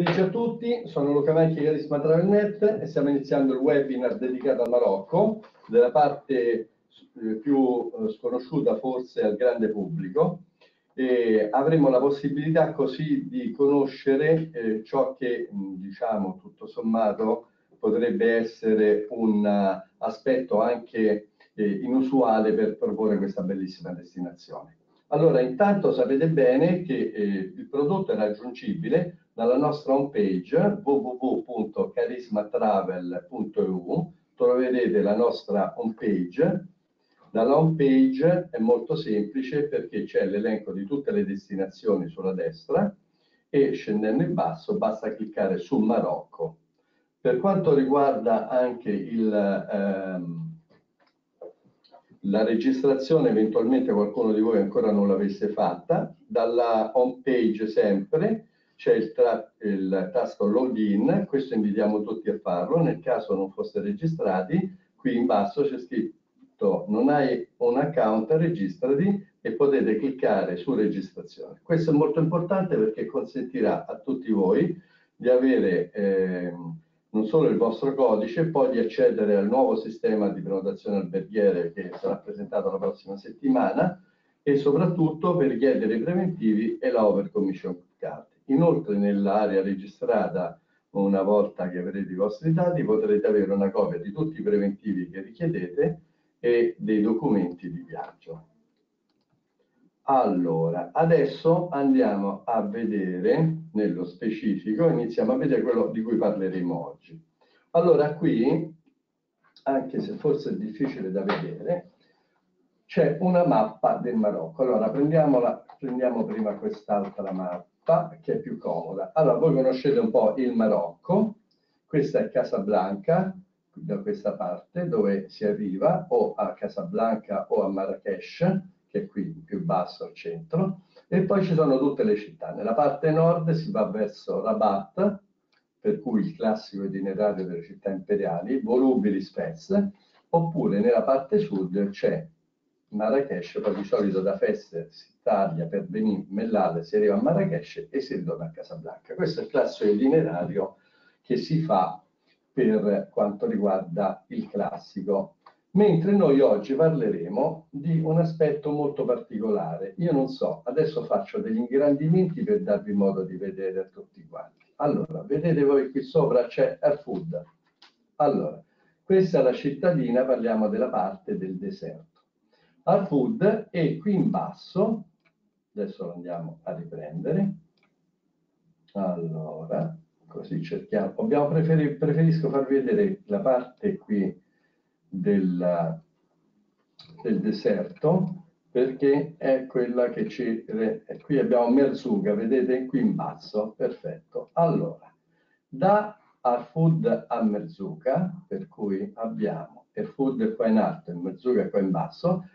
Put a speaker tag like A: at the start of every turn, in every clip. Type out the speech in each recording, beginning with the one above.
A: pomeriggio a tutti, sono Luca Macchi di Carisma Travelnet e stiamo iniziando il webinar dedicato al Marocco, della parte più sconosciuta forse al grande pubblico. E avremo la possibilità così di conoscere ciò che, diciamo, tutto sommato potrebbe essere un aspetto anche inusuale per proporre questa bellissima destinazione. Allora, intanto sapete bene che il prodotto è raggiungibile dalla nostra homepage www.carismatravel.eu. Troverete la nostra homepage. Dalla homepage è molto semplice perché c'è l'elenco di tutte le destinazioni sulla destra e scendendo in basso basta cliccare su Marocco. Per quanto riguarda anche la registrazione, eventualmente qualcuno di voi ancora non l'avesse fatta, dalla home page sempre c'è il tasto login, questo invitiamo tutti a farlo, nel caso non foste registrati, qui in basso c'è scritto non hai un account, registrati e potete cliccare su registrazione. Questo è molto importante perché consentirà a tutti voi di avere non solo il vostro codice, poi di accedere al nuovo sistema di prenotazione alberghiere che sarà presentato la prossima settimana e soprattutto per richiedere i preventivi e la over commission card. Inoltre nell'area registrata, una volta che avrete i vostri dati, potrete avere una copia di tutti i preventivi che richiedete e dei documenti di viaggio. Allora, adesso andiamo a vedere nello specifico, iniziamo a vedere quello di cui parleremo oggi. Allora, qui, anche se forse è difficile da vedere, c'è una mappa del Marocco. Allora, prendiamo prima quest'altra mappa, che è più comoda. Allora, voi conoscete un po' il Marocco, questa è Casablanca, da questa parte, dove si arriva o a Casablanca o a Marrakech, che è qui più basso al centro, e poi ci sono tutte le città. Nella parte nord si va verso Rabat, per cui il classico itinerario delle città imperiali, Volubilis, Fez, oppure nella parte sud c'è Marrakech, poi di solito da Fez si taglia per Benin, Mellal, si arriva a Marrakech e si ritorna a Casablanca. Questo è il classico itinerario che si fa per quanto riguarda il classico. Mentre noi oggi parleremo di un aspetto molto particolare. Io non so, adesso faccio degli ingrandimenti per darvi modo di vedere a tutti quanti. Allora, vedete voi qui sopra c'è Al-Fud. Allora, questa è la cittadina, parliamo della parte del deserto. Al-Fud e qui in basso, adesso lo andiamo a riprendere. Allora, così cerchiamo. Preferisco farvi vedere la parte qui del deserto perché è quella che qui abbiamo Merzouga, vedete qui in basso, perfetto. Allora, da Al-Fud a Merzouga, per cui abbiamo Al-Fud qua in alto e Merzouga qua in basso.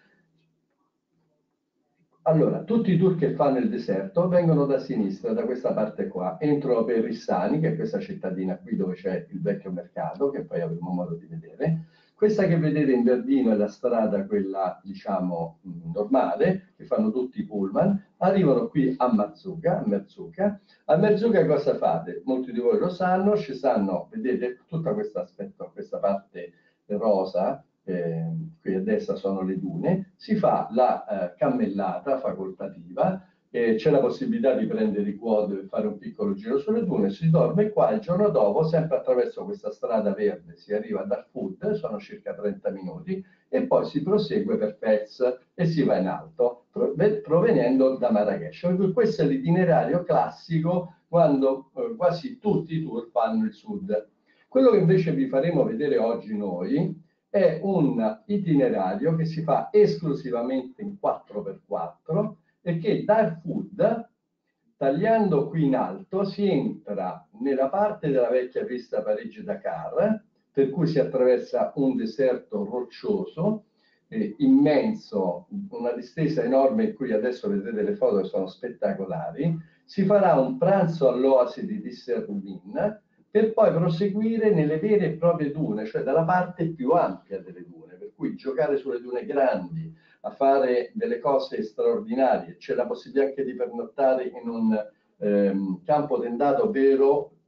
A: Allora, tutti i tour che fanno il deserto vengono da sinistra, da questa parte qua, entrano per Rissani, che è questa cittadina qui dove c'è il vecchio mercato, che poi avremo modo di vedere. Questa che vedete in verdino è la strada, quella diciamo normale, che fanno tutti i pullman, arrivano qui a Merzouga. A Merzouga cosa fate? Molti di voi lo sanno, ci sanno, vedete tutto questo aspetto, questa parte rosa, qui a destra sono le dune, si fa la cammellata facoltativa, c'è la possibilità di prendere i quad e fare un piccolo giro sulle dune, si dorme qua e il giorno dopo, sempre attraverso questa strada verde, si arriva ad Al-Fud, sono circa 30 minuti, e poi si prosegue per Fez e si va in alto, provenendo da Marrakech. Questo è l'itinerario classico quando quasi tutti i tour fanno il sud. Quello che invece vi faremo vedere oggi noi è un itinerario che si fa esclusivamente in 4x4 e che da Al-Fud, tagliando qui in alto, si entra nella parte della vecchia pista Parigi-Dakar, per cui si attraversa un deserto roccioso, immenso, una distesa enorme in cui adesso vedrete le foto che sono spettacolari. Si farà un pranzo all'oasi di Dissermin, per poi proseguire nelle vere e proprie dune, cioè dalla parte più ampia delle dune, per cui giocare sulle dune grandi, a fare delle cose straordinarie. C'è la possibilità anche di pernottare in un campo tendato vero,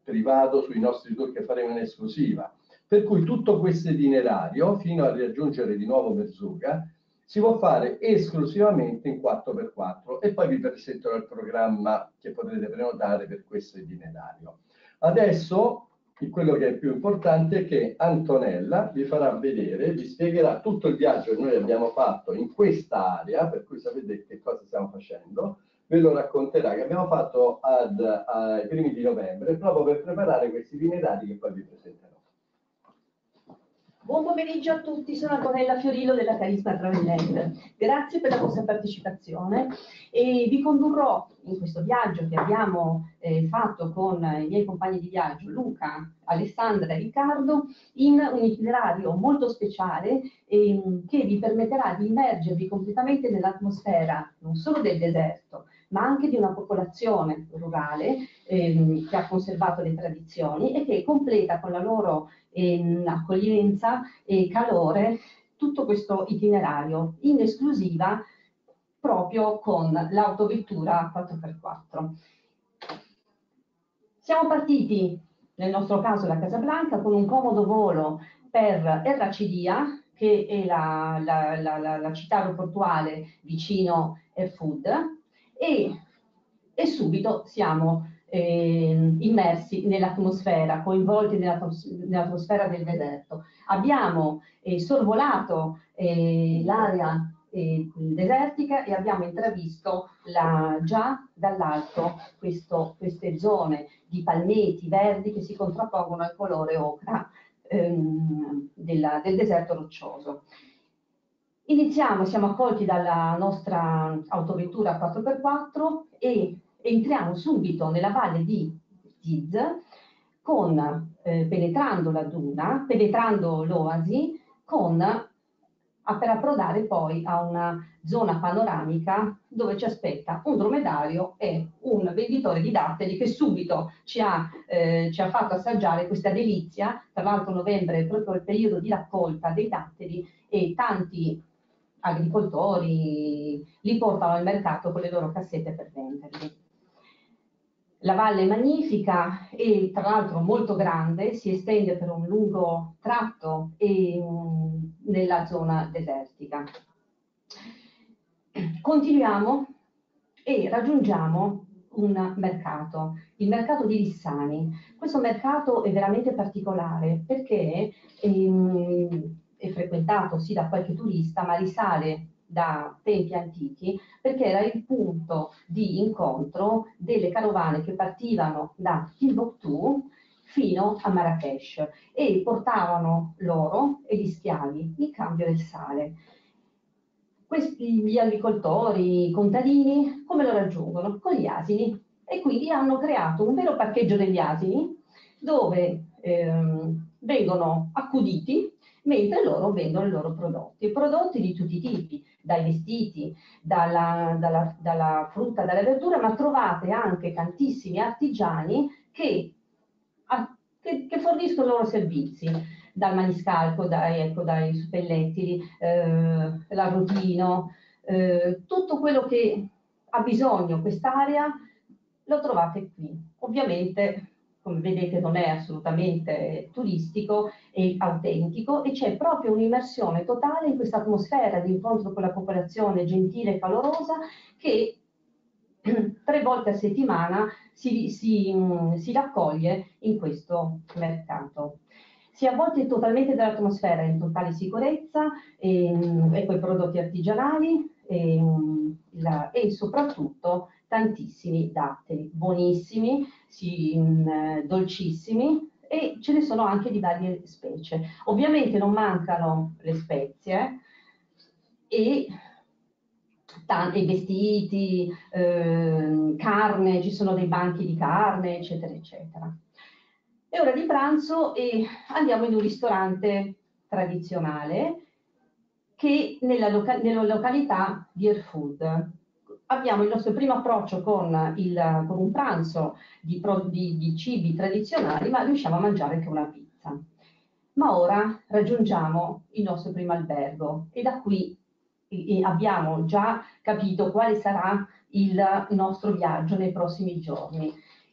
A: privato sui nostri tour che faremo in esclusiva. Per cui tutto questo itinerario, fino a raggiungere di nuovo Verzuga, si può fare esclusivamente in 4x4 e poi vi presenterò il programma che potrete prenotare per questo itinerario. Adesso quello che è più importante è che Antonella vi farà vedere, vi spiegherà tutto il viaggio che noi abbiamo fatto in questa area, per cui sapete che cosa stiamo facendo, ve lo racconterà, che abbiamo fatto ai primi di novembre, proprio per preparare questi itinerari che poi vi presenterò.
B: Buon pomeriggio a tutti, sono Antonella Fiorillo della Carisma Travel. Grazie per la vostra partecipazione e vi condurrò in questo viaggio che abbiamo fatto con i miei compagni di viaggio Luca, Alessandra e Riccardo in un itinerario molto speciale che vi permetterà di immergervi completamente nell'atmosfera non solo del deserto, ma anche di una popolazione rurale che ha conservato le tradizioni e che completa con la loro accoglienza e calore tutto questo itinerario in esclusiva proprio con l'autovettura 4x4. Siamo partiti, nel nostro caso da Casablanca, con un comodo volo per Erracidia, che è la città aeroportuale vicino Erfoud, e subito siamo immersi nell'atmosfera, coinvolti nell'atmosfera del deserto. Abbiamo sorvolato l'area desertica e abbiamo intravisto già dall'alto queste zone di palmeti verdi che si contrappongono al colore ocra del deserto roccioso. Siamo accolti dalla nostra autovettura 4x4 e entriamo subito nella valle di Ziz, penetrando la duna, penetrando l'oasi, per approdare poi a una zona panoramica dove ci aspetta un dromedario e un venditore di datteri che subito ci ha fatto assaggiare questa delizia. Tra l'altro novembre è proprio il periodo di raccolta dei datteri e tanti agricoltori li portano al mercato con le loro cassette per venderli. La valle è magnifica e tra l'altro molto grande, si estende per un lungo tratto nella zona desertica. Continuiamo e raggiungiamo un mercato, il mercato di Lissani. Questo mercato è veramente particolare perché è frequentato sì da qualche turista, ma risale da tempi antichi, perché era il punto di incontro delle carovane che partivano da Timbuktu fino a Marrakech e portavano l'oro e gli schiavi in cambio del sale. Gli agricoltori, i contadini, come lo raggiungono? Con gli asini, e quindi hanno creato un vero parcheggio degli asini dove vengono accuditi mentre loro vendono i loro prodotti di tutti i tipi, dai vestiti, dalla frutta, dalla verdura, ma trovate anche tantissimi artigiani che forniscono i loro servizi, dal maniscalco, dai suppellettili, l'arrotino, tutto quello che ha bisogno quest'area lo trovate qui. Ovviamente, come vedete, non è assolutamente turistico e autentico e c'è proprio un'immersione totale in questa atmosfera di incontro con la popolazione gentile e calorosa che 3 volte a settimana si raccoglie in questo mercato. Si è avvolti totalmente dall'atmosfera in totale sicurezza e poi prodotti artigianali e soprattutto tantissimi datteri, buonissimi, dolcissimi, e ce ne sono anche di varie specie. Ovviamente non mancano le spezie e tanti vestiti, carne, ci sono dei banchi di carne, eccetera, eccetera. È ora di pranzo e andiamo in un ristorante tradizionale che nella località di Erfoud. Abbiamo il nostro primo approccio con un pranzo di cibi tradizionali, ma riusciamo a mangiare anche una pizza. Ma ora raggiungiamo il nostro primo albergo e da qui abbiamo già capito quale sarà il nostro viaggio nei prossimi giorni.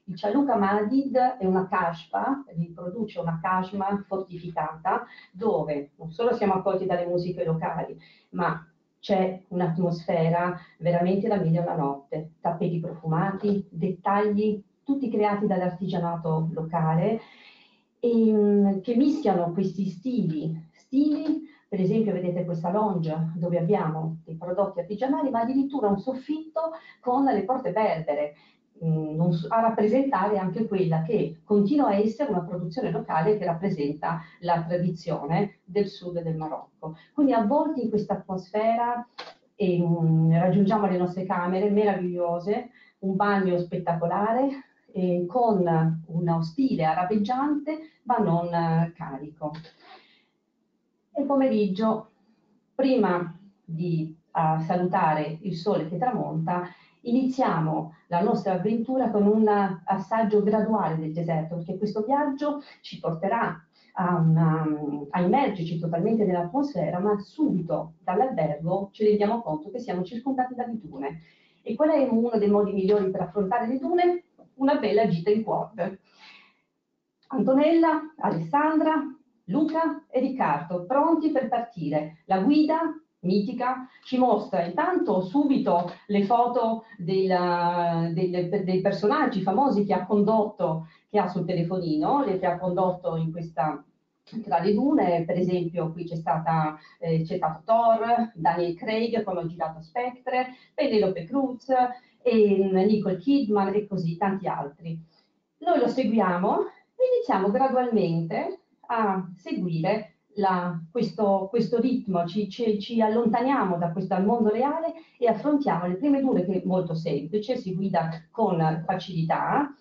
B: Il Chaluka Madid è una kashfa, riproduce una kashma fortificata, dove non solo siamo accolti dalle musiche locali, ma c'è un'atmosfera veramente da mille e una notte, tappeti profumati, dettagli, tutti creati dall'artigianato locale, che mischiano questi stili, per esempio vedete questa lounge dove abbiamo dei prodotti artigianali, ma addirittura un soffitto con le porte berbere, a rappresentare anche quella che continua a essere una produzione locale che rappresenta la tradizione del sud del Marocco. Quindi avvolti in questa atmosfera raggiungiamo le nostre camere meravigliose, un bagno spettacolare, con uno stile arabeggiante ma non carico. E pomeriggio, prima di salutare il sole che tramonta, iniziamo la nostra avventura con un assaggio graduale del deserto, perché questo viaggio ci porterà a immergerci totalmente nell'atmosfera, ma subito dall'albergo ci rendiamo conto che siamo circondati dalle dune. E qual è uno dei modi migliori per affrontare le dune? Una bella gita in quad. Antonella, Alessandra, Luca e Riccardo, pronti per partire. La guida mitica ci mostra intanto subito le foto dei personaggi famosi che ha condotto, che ha sul telefonino, che ha condotto in questa, tra le dune. Per esempio qui c'è stato Thor, Daniel Craig, come ho girato Spectre, Penelope Cruz, e Nicole Kidman e così tanti altri. Noi lo seguiamo e iniziamo gradualmente a seguire questo ritmo, ci allontaniamo dal mondo reale e affrontiamo le prime dune, che è molto semplice, si guida con facilità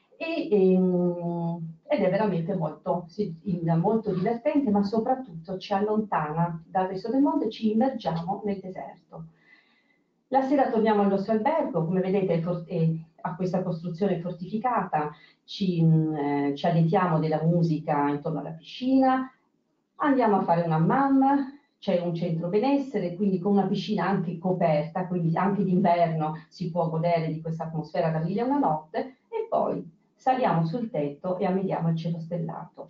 B: ed è veramente molto divertente, ma soprattutto ci allontana dal resto del mondo e ci immergiamo nel deserto. La sera torniamo al nostro albergo, come vedete a questa costruzione fortificata, ci alletiamo della musica intorno alla piscina, andiamo a fare un hammam, c'è un centro benessere, quindi con una piscina anche coperta, quindi anche d'inverno si può godere di questa atmosfera da mille e una notte, e poi saliamo sul tetto e ammiriamo il cielo stellato,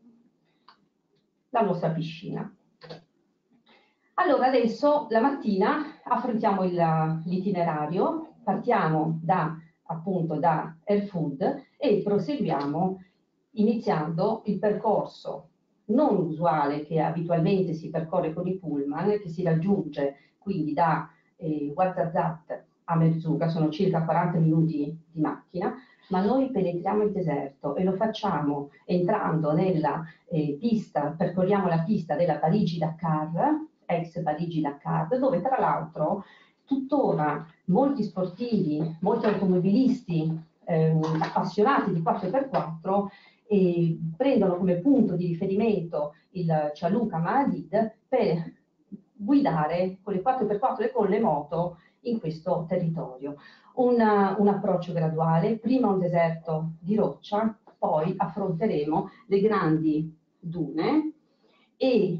B: la nostra piscina. Allora adesso la mattina affrontiamo l'itinerario, partiamo appunto da Erfoud e proseguiamo iniziando il percorso non usuale che abitualmente si percorre con i pullman, che si raggiunge quindi da Ouarzazate a Merzouga, sono circa 40 minuti di macchina, ma noi penetriamo il deserto e lo facciamo entrando nella pista, percorriamo la pista della Parigi-Dakar, ex Parigi-Dakar, dove tra l'altro tuttora molti sportivi, molti automobilisti appassionati di 4x4 prendono come punto di riferimento il Chaluka Madid per guidare con le 4x4 e con le moto in questo territorio. Un approccio graduale, prima un deserto di roccia, poi affronteremo le grandi dune e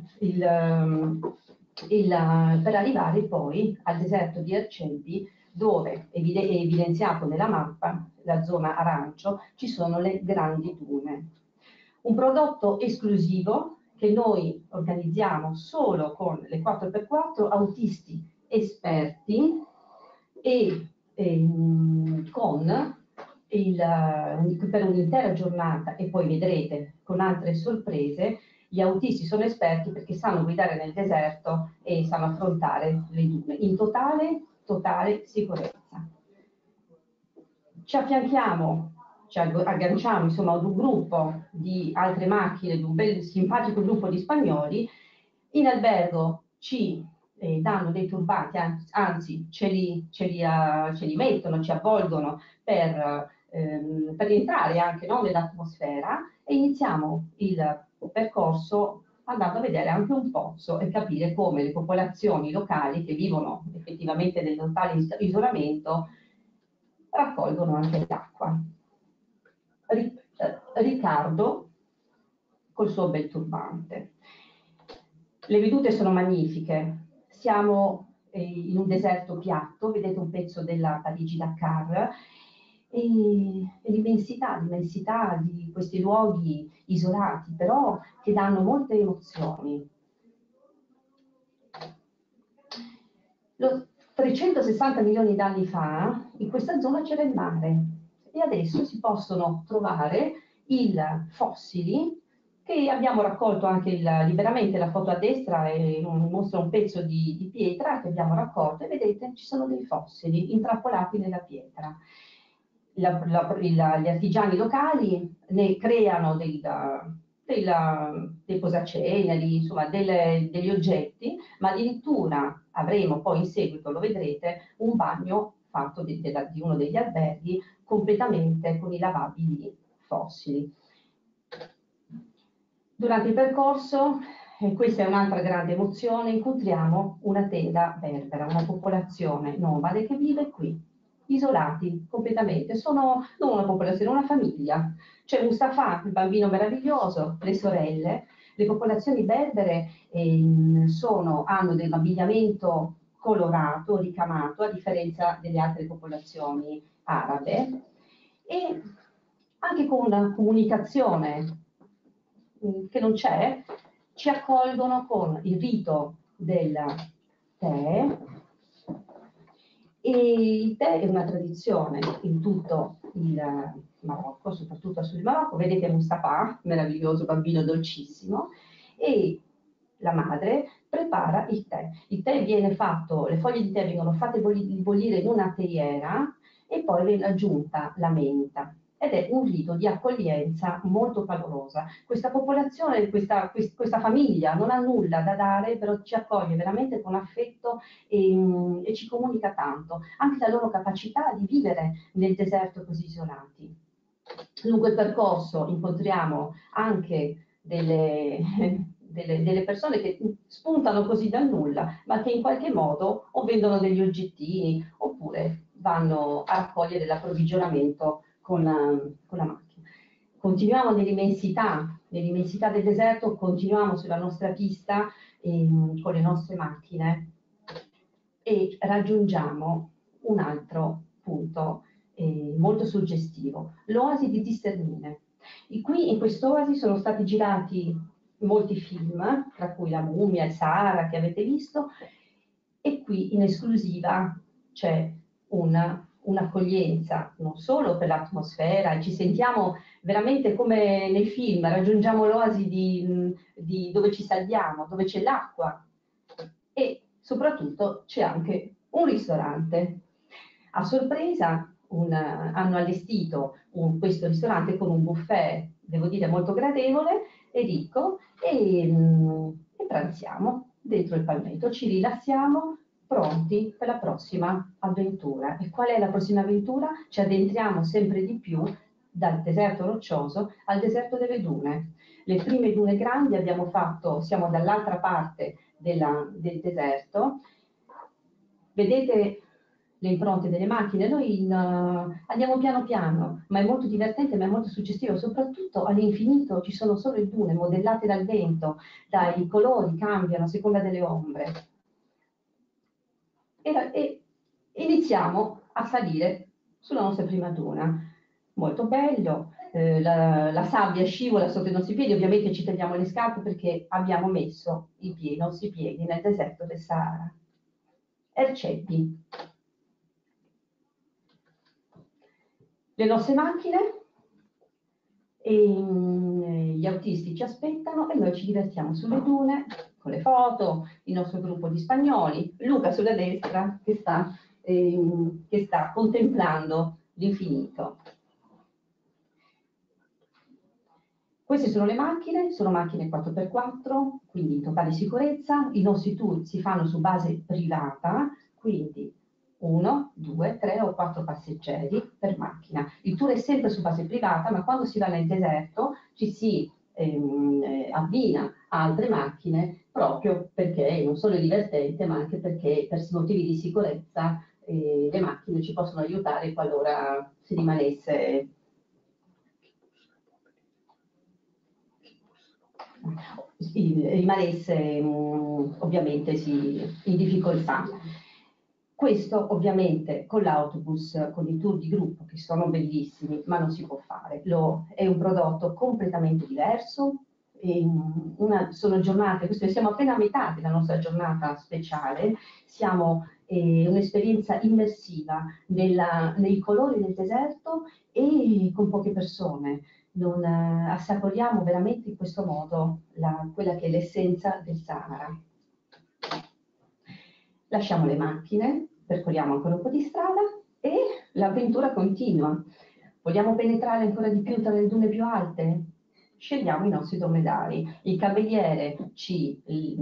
B: per arrivare poi al deserto di Ercebbi, dove è evidenziato nella mappa, la zona arancio, ci sono le grandi dune. Un prodotto esclusivo che noi organizziamo solo con le 4x4, autisti esperti e per un'intera giornata, e poi vedrete con altre sorprese. Gli autisti sono esperti perché sanno guidare nel deserto e sanno affrontare le dune in totale sicurezza. Ci affianchiamo, ci agganciamo insomma ad un gruppo di altre macchine, di un bel simpatico gruppo di spagnoli. In albergo ci danno dei turbanti, anzi ce li mettono, ci avvolgono per entrare anche nell'atmosfera, e iniziamo il percorso andando a vedere anche un pozzo e capire come le popolazioni locali che vivono effettivamente nel totale isolamento raccolgono anche l'acqua. Riccardo col suo bel turbante. Le vedute sono magnifiche, siamo in un deserto piatto, vedete un pezzo della Parigi-Dakar, e l'immensità di questi luoghi isolati, però che danno molte emozioni. 360 milioni di anni fa in questa zona c'era il mare e adesso si possono trovare i fossili che abbiamo raccolto anche liberamente. La foto a destra mostra un pezzo di pietra che abbiamo raccolto e vedete ci sono dei fossili intrappolati nella pietra. Gli artigiani locali ne creano dei posaceneri, insomma degli oggetti, ma addirittura avremo poi in seguito, lo vedrete, un bagno fatto di uno degli alberghi completamente con i lavabili fossili. Durante il percorso, e questa è un'altra grande emozione, incontriamo una tenda berbera, una popolazione nomade che vive qui, isolati completamente. Sono non una popolazione, una famiglia. C'è Mustafa, il bambino meraviglioso, le sorelle. Le popolazioni berbere hanno dell'abbigliamento colorato, ricamato, a differenza delle altre popolazioni arabe, e anche con una comunicazione che non c'è, ci accolgono con il rito del tè. E il tè è una tradizione in tutto il Marocco, soprattutto a sud del Marocco. Vedete Mustafa, meraviglioso bambino dolcissimo, e la madre prepara il tè. Il tè viene fatto, le foglie di tè vengono fatte bollire in una teiera e poi viene aggiunta la menta. Ed è un rito di accoglienza molto calorosa. Questa popolazione, questa famiglia non ha nulla da dare, però ci accoglie veramente con affetto e ci comunica tanto, anche la loro capacità di vivere nel deserto così isolati. Lungo il percorso incontriamo anche delle persone che spuntano così dal nulla, ma che in qualche modo o vendono degli oggettini oppure vanno a raccogliere l'approvvigionamento con la macchina. Continuiamo nell'immensità del deserto, continuiamo sulla nostra pista con le nostre macchine e raggiungiamo un altro punto molto suggestivo, l'oasi di Tisternine. Qui in quest'oasi sono stati girati molti film, tra cui La mummia, il Sahara che avete visto, e qui in esclusiva c'è un'accoglienza non solo per l'atmosfera, ci sentiamo veramente come nei film, raggiungiamo l'oasi di dove ci salviamo, dove c'è l'acqua e soprattutto c'è anche un ristorante. A sorpresa hanno allestito questo ristorante con un buffet, devo dire, molto gradevole e ricco, e pranziamo dentro il palmetto, ci rilassiamo, pronti per la prossima avventura. E qual è la prossima avventura? Ci addentriamo sempre di più dal deserto roccioso al deserto delle dune. Le prime dune grandi abbiamo fatto, siamo dall'altra parte del deserto. Vedete le impronte delle macchine, noi andiamo piano piano, ma è molto divertente, ma è molto suggestivo, soprattutto all'infinito ci sono solo le dune modellate dal vento, i colori cambiano a seconda delle ombre. E iniziamo a salire sulla nostra prima duna. Molto bello, la sabbia scivola sotto i nostri piedi, ovviamente ci tagliamo le scarpe perché abbiamo messo i nostri piedi nel deserto del Sahara. Ercebbi. Le nostre macchine, e gli autisti ci aspettano e noi ci divertiamo sulle dune con le foto, il nostro gruppo di spagnoli, Luca sulla destra che sta contemplando l'infinito. Queste sono le macchine, sono macchine 4x4, quindi in totale sicurezza. I nostri tour si fanno su base privata, quindi 1, 2, 3 o 4 passeggeri per macchina. Il tour è sempre su base privata, ma quando si va nel deserto ci si abbina a altre macchine proprio perché non solo è divertente, ma anche perché per motivi di sicurezza le macchine ci possono aiutare qualora si rimanesse ovviamente in difficoltà. Questo ovviamente con l'autobus, con i tour di gruppo che sono bellissimi, ma non si può fare. È un prodotto completamente diverso. Sono giornate, siamo appena a metà della nostra giornata speciale, siamo un'esperienza immersiva nei colori del deserto e con poche persone. Assaporiamo veramente in questo modo quella che è l'essenza del Sahara. Lasciamo le macchine, percorriamo ancora un po' di strada e l'avventura continua. Vogliamo penetrare ancora di più tra le dune più alte? Scegliamo i nostri dromedari. Il cameriere ci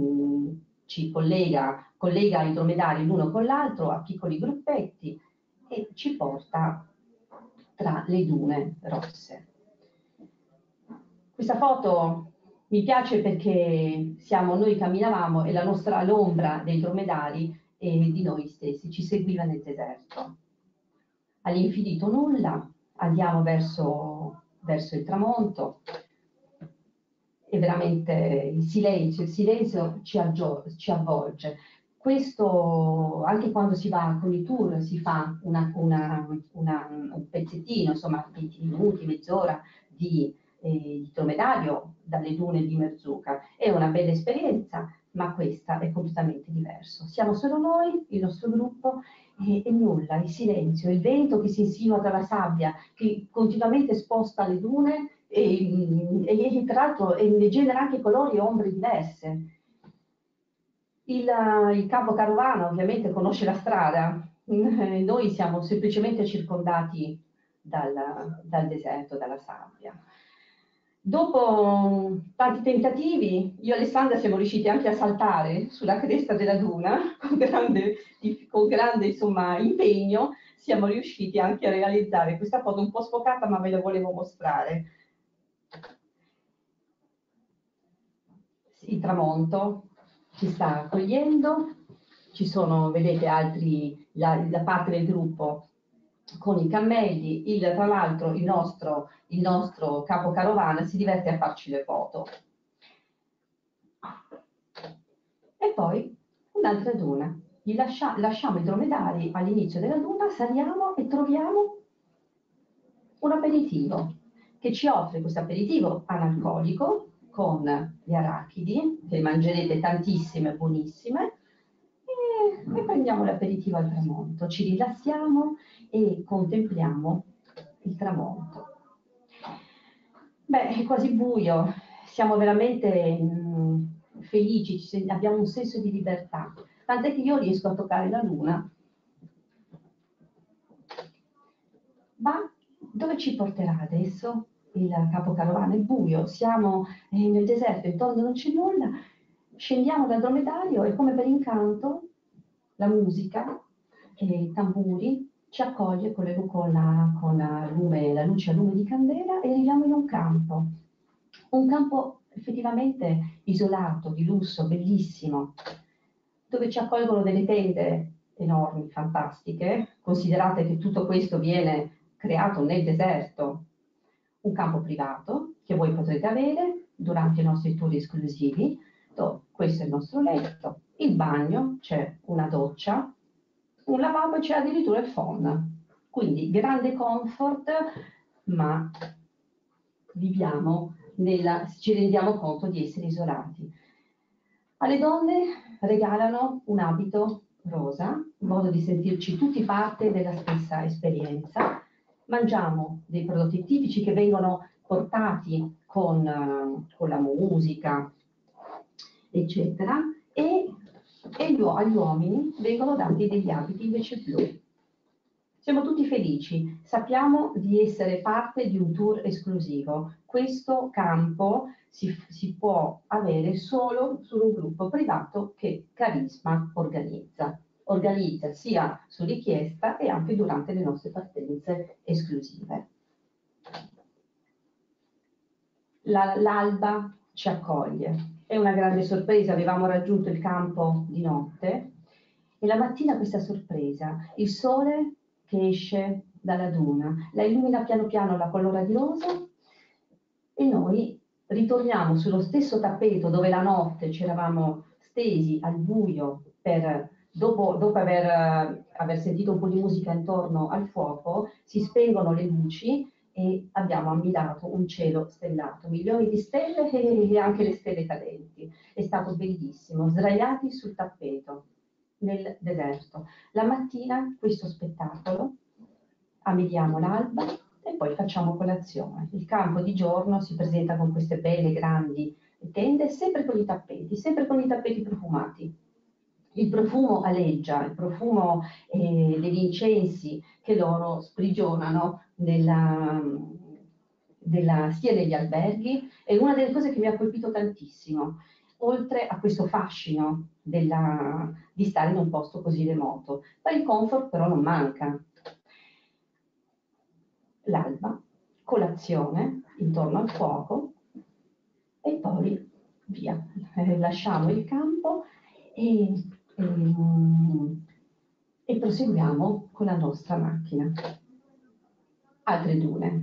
B: collega i dromedari l'uno con l'altro a piccoli gruppetti e ci porta tra le dune rosse. Questa foto mi piace perché noi camminavamo e l'ombra dei dromedari e di noi stessi ci seguiva nel deserto. All'infinito nulla, andiamo verso il tramonto e veramente il silenzio ci avvolge. Questo, anche quando si va con i tour, si fa un pezzettino, insomma 20 minuti, mezz'ora di dromedario dalle dune di Merzuka. È una bella esperienza, ma questa è completamente diverso. Siamo solo noi, il nostro gruppo, e nulla, il silenzio, il vento che si insinua tra la sabbia, che continuamente sposta le dune e tra l'altro ne genera anche colori e ombre diverse. Il capo carovana ovviamente conosce la strada, noi siamo semplicemente circondati dal deserto, dalla sabbia. Dopo tanti tentativi, io e Alessandra siamo riusciti anche a saltare sulla cresta della duna, con grande insomma, impegno, siamo riusciti anche a realizzare questa foto un po' sfocata, ma ve la volevo mostrare. Il tramonto ci sta accogliendo, ci sono, vedete, la parte del gruppo con i cammelli, tra l'altro il nostro capo carovana si diverte a farci le foto. E poi un'altra duna. Lasciamo i dromedari all'inizio della duna, saliamo e troviamo un aperitivo che ci offre questo aperitivo analcolico con le arachidi, che mangerete tantissime, buonissime, e prendiamo l'aperitivo al tramonto, ci rilassiamo e contempliamo il tramonto. Beh, è quasi buio, siamo veramente felici, abbiamo un senso di libertà, tant'è che io riesco a toccare la luna. Ma dove ci porterà adesso il capo carovana? È buio, siamo nel deserto, intorno non c'è nulla, scendiamo dal dromedario e come per incanto la musica e i tamburi ci accoglie con la luce a lume di candela e arriviamo in un campo effettivamente isolato, di lusso, bellissimo, dove ci accolgono delle tende enormi, fantastiche. Considerate che tutto questo viene creato nel deserto, un campo privato che voi potrete avere durante i nostri tour esclusivi. Questo è il nostro letto, il bagno, c'è una doccia, un lavabo e c'è addirittura il phon. Quindi grande comfort, ma ci rendiamo conto di essere isolati. Alle donne regalano un abito rosa, in modo di sentirci tutti parte della stessa esperienza. Mangiamo dei prodotti tipici che vengono portati con la musica, eccetera, e agli uomini vengono dati degli abiti invece blu. Siamo tutti felici, sappiamo di essere parte di un tour esclusivo. Questo campo si può avere solo su un gruppo privato che Carisma organizza. Organizza sia su richiesta e anche durante le nostre partenze esclusive. L'alba ci accoglie. È una grande sorpresa, avevamo raggiunto il campo di notte e la mattina questa sorpresa, il sole che esce dalla duna, la illumina piano piano la colora di rosa e noi ritorniamo sullo stesso tappeto dove la notte ci eravamo stesi al buio per dopo aver sentito un po' di musica intorno al fuoco, si spengono le luci e abbiamo ammirato un cielo stellato, milioni di stelle e anche le stelle cadenti. È stato bellissimo, sdraiati sul tappeto, nel deserto. La mattina questo spettacolo, ammiriamo l'alba e poi facciamo colazione. Il campo di giorno si presenta con queste belle grandi tende, sempre con i tappeti profumati. Il profumo aleggia, il profumo degli incensi che loro sprigionano sia negli alberghi, è una delle cose che mi ha colpito tantissimo, oltre a questo fascino di stare in un posto così remoto. Poi il comfort però non manca. L'alba, colazione intorno al fuoco e poi via. Lasciamo il campo e proseguiamo con la nostra macchina. Altre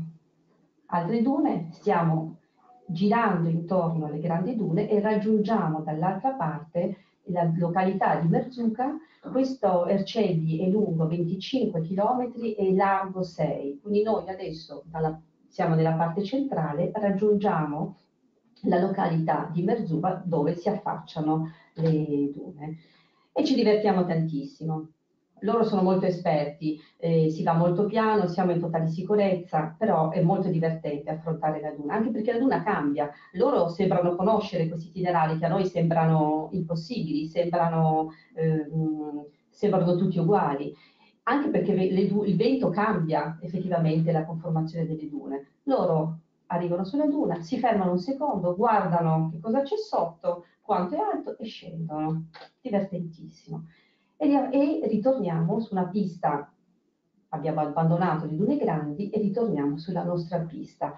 B: dune, stiamo girando intorno alle grandi dune e raggiungiamo dall'altra parte la località di Merzuka. Questo Ercebbi è lungo 25 km e largo 6, quindi noi adesso siamo nella parte centrale, raggiungiamo la località di Merzuka dove si affacciano le dune e ci divertiamo tantissimo. Loro sono molto esperti, si va molto piano, siamo in totale sicurezza, però è molto divertente affrontare la duna, anche perché la duna cambia. Loro sembrano conoscere questi itinerari che a noi sembrano impossibili, sembrano tutti uguali, anche perché il vento cambia effettivamente la conformazione delle dune. Loro arrivano sulla duna, si fermano un secondo, guardano che cosa c'è sotto, quanto è alto e scendono. Divertentissimo. E ritorniamo su una pista, abbiamo abbandonato le dune grandi e ritorniamo sulla nostra pista.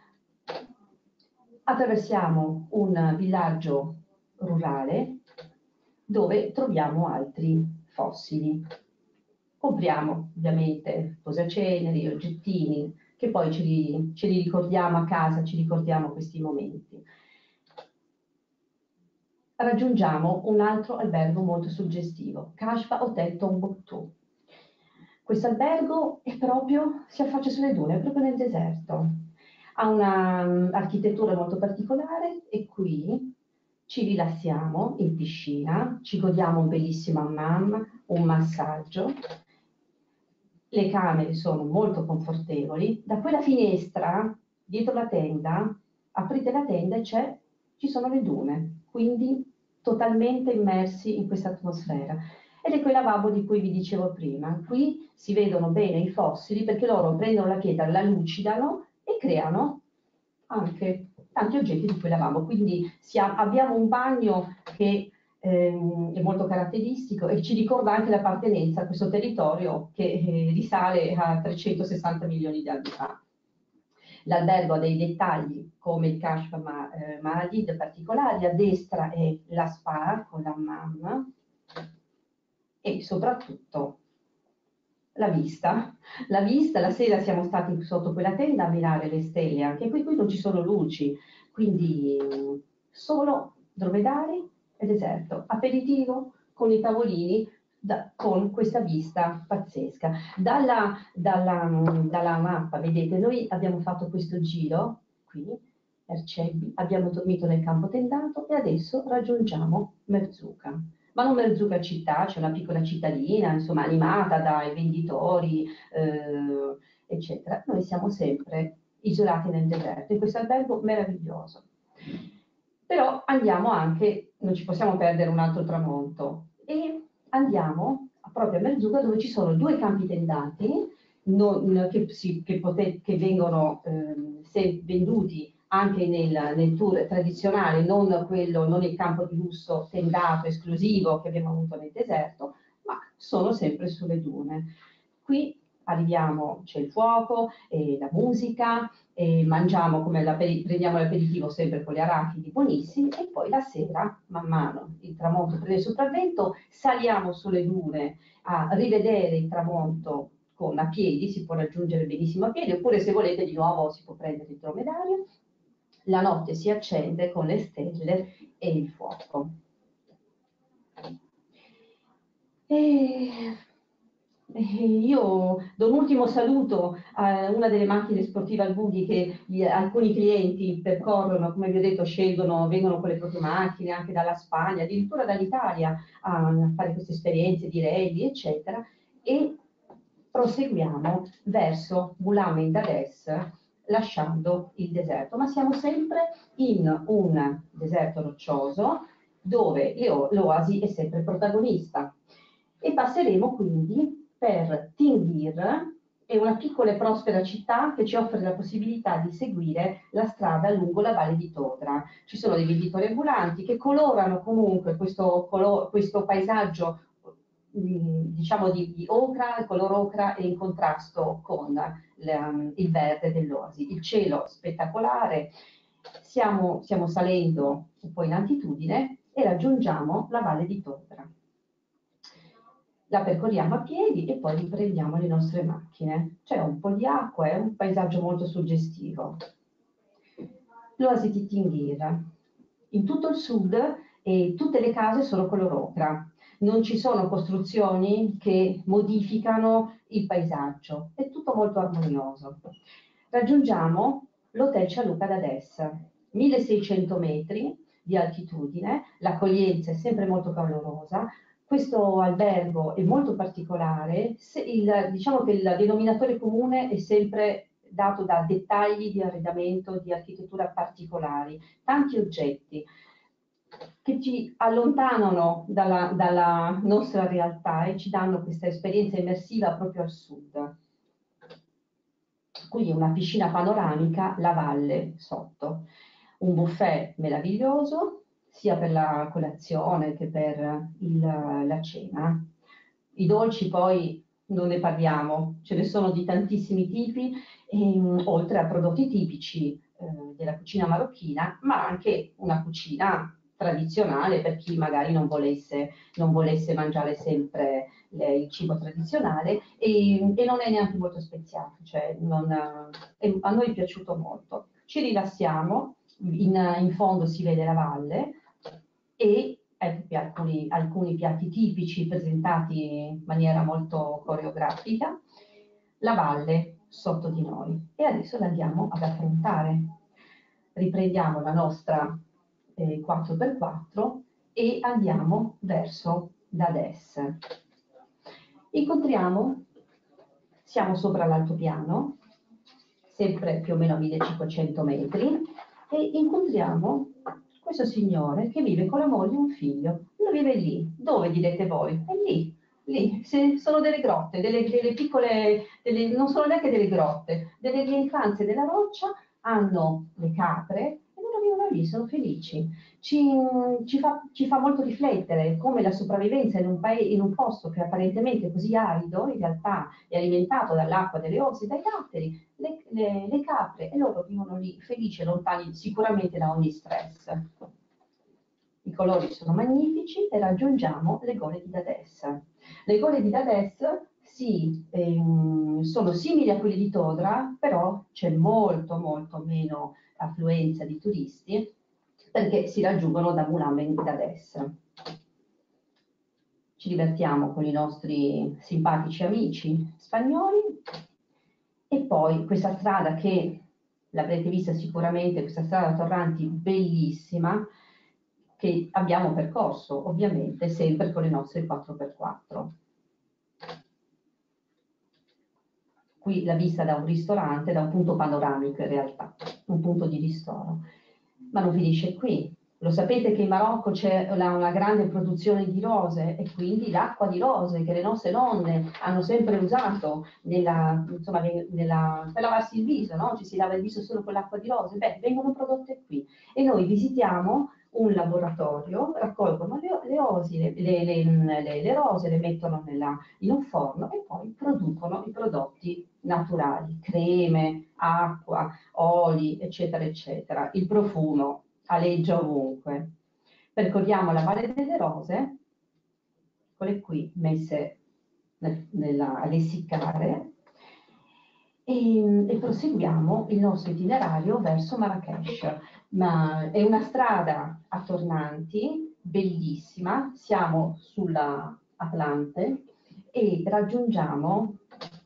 B: Attraversiamo un villaggio rurale dove troviamo altri fossili. Compriamo ovviamente posaceneri, oggettini, che poi ce li ricordiamo a casa, ci ricordiamo questi momenti. Raggiungiamo un altro albergo molto suggestivo, Kashfa Hotel Tombouctou. Questo albergo si affaccia sulle dune, è proprio nel deserto. Ha un'architettura molto particolare e qui ci rilassiamo in piscina, ci godiamo un bellissimo hammam, un massaggio. Le camere sono molto confortevoli. Da quella finestra, dietro la tenda, aprite la tenda e ci sono le dune, quindi totalmente immersi in questa atmosfera. Ed è quel lavabo di cui vi dicevo prima. Qui si vedono bene i fossili perché loro prendono la pietra, la lucidano e creano anche tanti oggetti di quel lavabo. Quindi abbiamo un bagno che è molto caratteristico e ci ricorda anche l'appartenenza a questo territorio che risale a 360 milioni di anni fa. L'albergo ha dei dettagli come il Kashfa Maadid particolari, a destra è la spa con la mamma e soprattutto la vista. La sera siamo stati sotto quella tenda a mirare le stelle, anche qui non ci sono luci, quindi solo dromedaри e deserto. Aperitivo con i tavolini, con questa vista pazzesca. Dalla mappa, vedete, noi abbiamo fatto questo giro qui, Ercebbi, abbiamo dormito nel campo tendato e adesso raggiungiamo Merzuka. Ma non Merzuka città, c'è una piccola cittadina, insomma, animata dai venditori, eccetera. Noi siamo sempre isolati nel deserto, in questo albergo meraviglioso. Però andiamo anche, non ci possiamo perdere un altro tramonto, e andiamo proprio a Merzuka dove ci sono 2 campi tendati che vengono venduti anche nel tour tradizionale, non il campo di lusso tendato esclusivo che abbiamo avuto nel deserto, ma sono sempre sulle dune. Qui arriviamo, c'è il fuoco, la musica, prendiamo l'aperitivo sempre con le arachidi buonissimi e poi la sera, man mano il tramonto prende il sopravvento, saliamo sulle dune a rivedere il tramonto a piedi, si può raggiungere benissimo a piedi, oppure se volete di nuovo si può prendere il dromedario. La notte si accende con le stelle e il fuoco. E io do un ultimo saluto a una delle macchine sportive al buggy che alcuni clienti percorrono, come vi ho detto, scelgono, vengono con le proprie macchine anche dalla Spagna, addirittura dall'Italia a fare queste esperienze di rally, eccetera, e proseguiamo verso Moulin-Mendades lasciando il deserto, ma siamo sempre in un deserto roccioso dove l'oasi è sempre protagonista. E passeremo quindi per Tinghir, è una piccola e prospera città che ci offre la possibilità di seguire la strada lungo la valle di Todra. Ci sono dei venditori ambulanti che colorano comunque questo paesaggio diciamo di ocra, il color ocra è in contrasto con il verde dell'oasi. Il cielo spettacolare, stiamo salendo un po' in altitudine e raggiungiamo la valle di Todra. La percorriamo a piedi e poi riprendiamo le nostre macchine. C'è un po' di acqua, è un paesaggio molto suggestivo. L'oasi di Tinghir. In tutto il sud tutte le case sono color ocra. Non ci sono costruzioni che modificano il paesaggio, è tutto molto armonioso. Raggiungiamo l'Hotel Chalupa d'Ades, 1600 metri di altitudine, l'accoglienza è sempre molto calorosa. Questo albergo è molto particolare, diciamo che il denominatore comune è sempre dato da dettagli di arredamento, di architettura particolari, tanti oggetti che ci allontanano dalla nostra realtà e ci danno questa esperienza immersiva proprio al sud. Qui una piscina panoramica, la valle sotto, un buffet meraviglioso, sia per la colazione che per la cena. I dolci poi non ne parliamo, ce ne sono di tantissimi tipi, oltre a prodotti tipici della cucina marocchina, ma anche una cucina tradizionale per chi magari non volesse mangiare sempre il cibo tradizionale e non è neanche molto speziato, cioè a noi è piaciuto molto. Ci rilassiamo, in fondo si vede la valle e alcuni piatti tipici presentati in maniera molto coreografica, la valle sotto di noi e adesso la andiamo ad affrontare. Riprendiamo la nostra 4x4 e andiamo verso Dades. Siamo sopra l'altopiano, sempre più o meno a 1500 metri, e incontriamo questo signore che vive con la moglie e un figlio. Lui vive lì. Dove direte voi? È lì. Lì sono delle grotte, delle piccole, non sono neanche delle grotte, delle infanzie della roccia, hanno le capre e loro vivono lì, sono felici. Ci fa molto riflettere come la sopravvivenza in un posto che apparentemente è così arido, in realtà è alimentato dall'acqua delle orse e dai datteri, le capre, e loro vivono lì felici e lontani sicuramente da ogni stress. I colori sono magnifici e raggiungiamo le gole di Dades. Le gole di Dades sono simili a quelle di Todra, però c'è molto meno affluenza di turisti perché si raggiungono da Moulin-Mendades. Ci divertiamo con i nostri simpatici amici spagnoli e poi questa strada che l'avrete vista sicuramente, questa strada Torranti bellissima, che abbiamo percorso ovviamente sempre con le nostre 4x4. Qui la vista da un ristorante, da un punto panoramico in realtà, un punto di ristoro. Ma non finisce qui. Lo sapete che in Marocco c'è una grande produzione di rose e quindi l'acqua di rose che le nostre nonne hanno sempre usato per lavarsi il viso, no? Ci si lava il viso solo con l'acqua di rose. Beh, vengono prodotte qui e noi visitiamo un laboratorio, raccolgono le rose, le mettono in un forno e poi producono i prodotti naturali, creme, acqua, oli, eccetera, eccetera. Il profumo aleggia ovunque. Percorriamo la Valle delle Rose, eccole qui messe ad essiccare, e proseguiamo il nostro itinerario verso Marrakech. Ma è una strada a tornanti, bellissima, siamo Atlante e raggiungiamo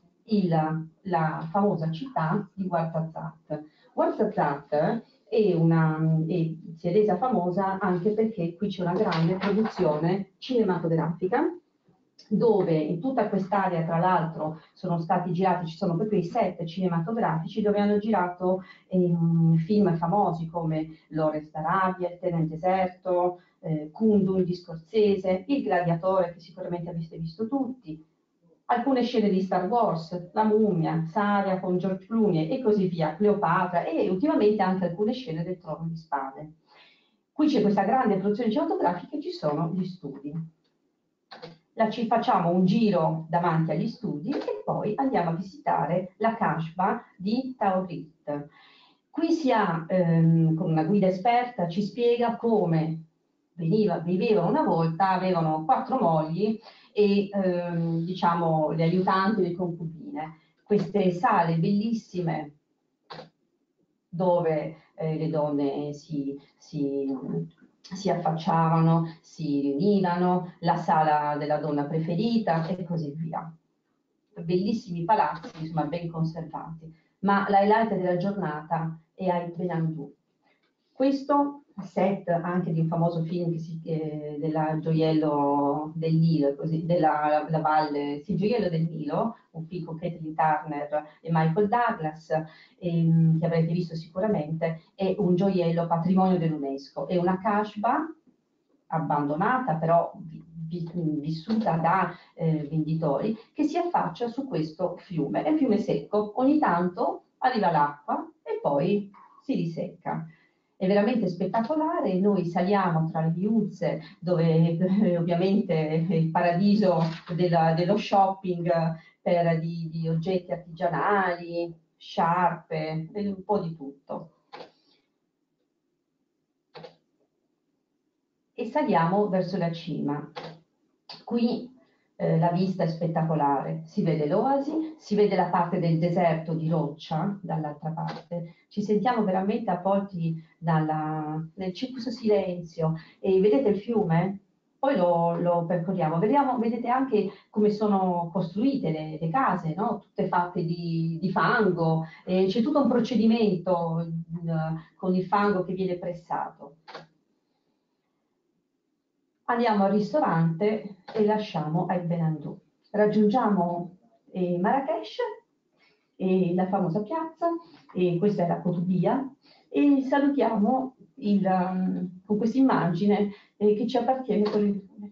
B: la famosa città di Ouarzazate. Ouarzazate si è resa famosa anche perché qui c'è una grande produzione cinematografica, dove in tutta quest'area, tra l'altro, sono stati girati, ci sono proprio i set cinematografici dove hanno girato film famosi come Lawrence d'Arabia, Il Tenente Deserto, Kundun di Scorsese, Il Gladiatore, che sicuramente avete visto tutti, alcune scene di Star Wars, La Mummia, Saria con George Clooney e così via, Cleopatra, e ultimamente anche alcune scene del Trono di Spade. Qui c'è questa grande produzione cinematografica e ci sono gli studi. Ci facciamo un giro davanti agli studi e poi andiamo a visitare la Kashba di Taurit. Qui con una guida esperta, ci spiega come viveva una volta, avevano 4 mogli e diciamo le aiutanti, le concubine. Queste sale bellissime dove le donne si affacciavano, si riunivano, la sala della donna preferita e così via. Bellissimi palazzi, insomma, ben conservati. Ma l'highlight della giornata è a Benandou. Questo set anche di un famoso film della Gioiello del Nilo, della valle, sì, Gioiello del Nilo, un film con Kathleen Turner e Michael Douglas, che avrete visto sicuramente, è un gioiello patrimonio dell'UNESCO, è una Kashba abbandonata, però vissuta da venditori, che si affaccia su questo fiume. È un fiume secco, ogni tanto arriva l'acqua e poi si risecca. È veramente spettacolare, noi saliamo tra le viuzze, dove ovviamente è il paradiso dello shopping di oggetti artigianali, sciarpe, un po' di tutto. E saliamo verso la cima. Qui la vista è spettacolare, si vede l'oasi, si vede la parte del deserto di roccia dall'altra parte, ci sentiamo veramente avvolti nel questo silenzio e vedete il fiume? Poi lo percorriamo, vedete anche come sono costruite le case, no? Tutte fatte di fango, c'è tutto un procedimento con il fango che viene pressato. Andiamo al ristorante e lasciamo a Benandou. Raggiungiamo Marrakech, la famosa piazza, e questa è la Koutoubia, e salutiamo con questa immagine che ci appartiene con il fiume.